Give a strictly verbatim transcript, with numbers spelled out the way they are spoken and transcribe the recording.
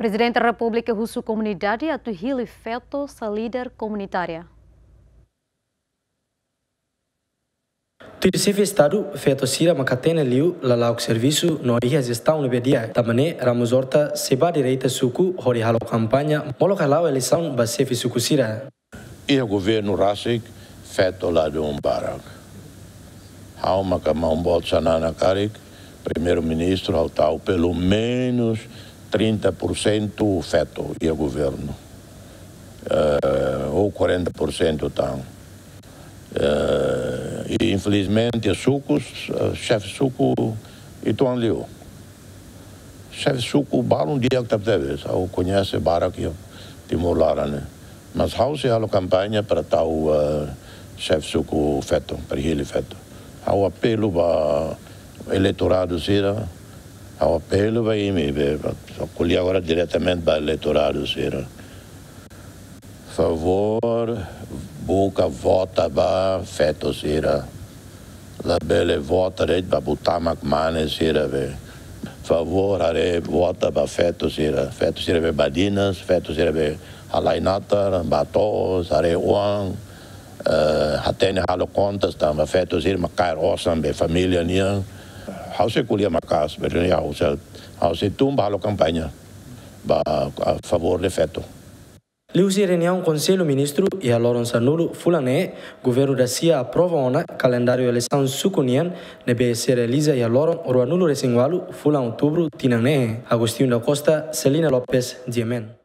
Presidente da República Russo Comunidade atuhili feto sa líder comunitária. Tudo Estado feito sira macatena liu lalau serviço no ia gestão no bedia tamane ramos horta seba direita suku hori halo campanha molo halau eleição base suku sira. E o governo Rasik feito lá de um barak. Há uma camão bolsanana carik primeiro-ministro ao tal pelo menos trinta por cento feto e o governo uh, ou quarenta por cento tão. Uh, e infelizmente os sucos, uh, chefe suco e tuan liu. Chefe suco bala um dia que tá teve, eu conhece barak e Timor Lara, né? Mas how se a campanha para tal uh, chefe suco feto, para ele feto. Há o apelo para eleitorado sira, há o apelo para ele, eu colhi agora diretamente para eleitorado sira. Favor, boca vota para feto sira. La belle vota red para botar macmane sira be. Favor, are vota para feto sira. Feto sira be badinas, feto sira be halainatar, batos, are uang. Hatene halo contas também feto sira macar osam be família nia. How se colhi macas, mas how se how se tumba halo campanha ba a favor de feto. Liusi reunião Conselho Ministro e a Loron Sanulo fulane governo da Cia aprova ona calendário eleição sukunian nebe se realiza e a Loron Oruanulo Resingualu fulan outubro tinane Agostinho da Costa Celina Lopes Diemen.